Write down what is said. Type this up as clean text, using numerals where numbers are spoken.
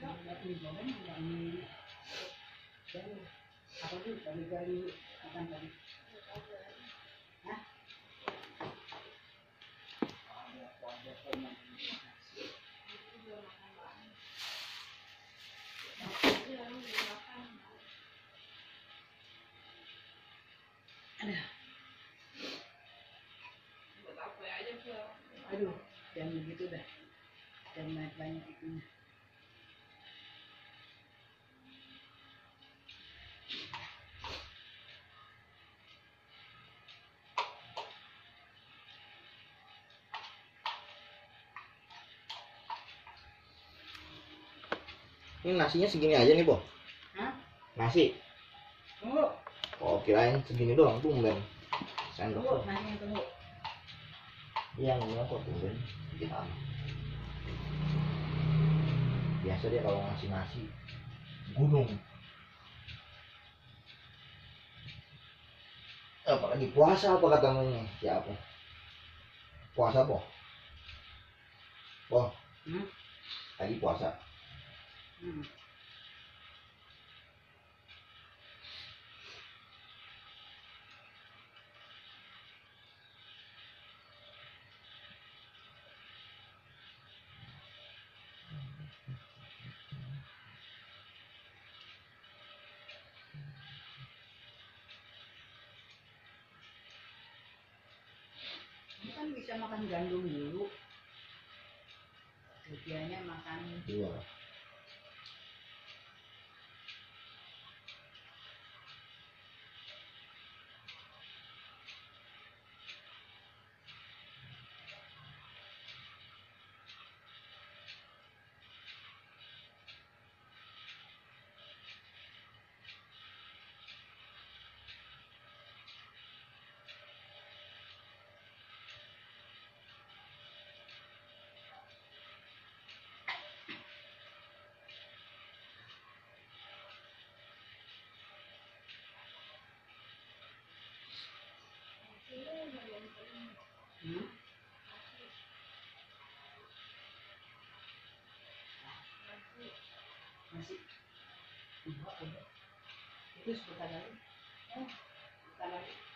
Apa tuh kali makan tadi? Hah? Aduh, jangan begitu dah. Jangan banyak itunya. Ini nasinya segini aja nih, Bo. Hah? Nasi. Tunggu. Oh, kirain segini doang, tumben. Sendok. Tunggu, nasinya tunggu. Iya, enggak kok tumben. Sedikit amat. Biasa dia kalau ngasih nasi gunung. Apalagi puasa apa katanya? Siapa? Puasa, Po? Po? Lagi puasa. Ini kan bisa makan gandum dulu. Tujuannya makan. Iya. Nasi. Itu sebentar lagi. Sebentar lagi.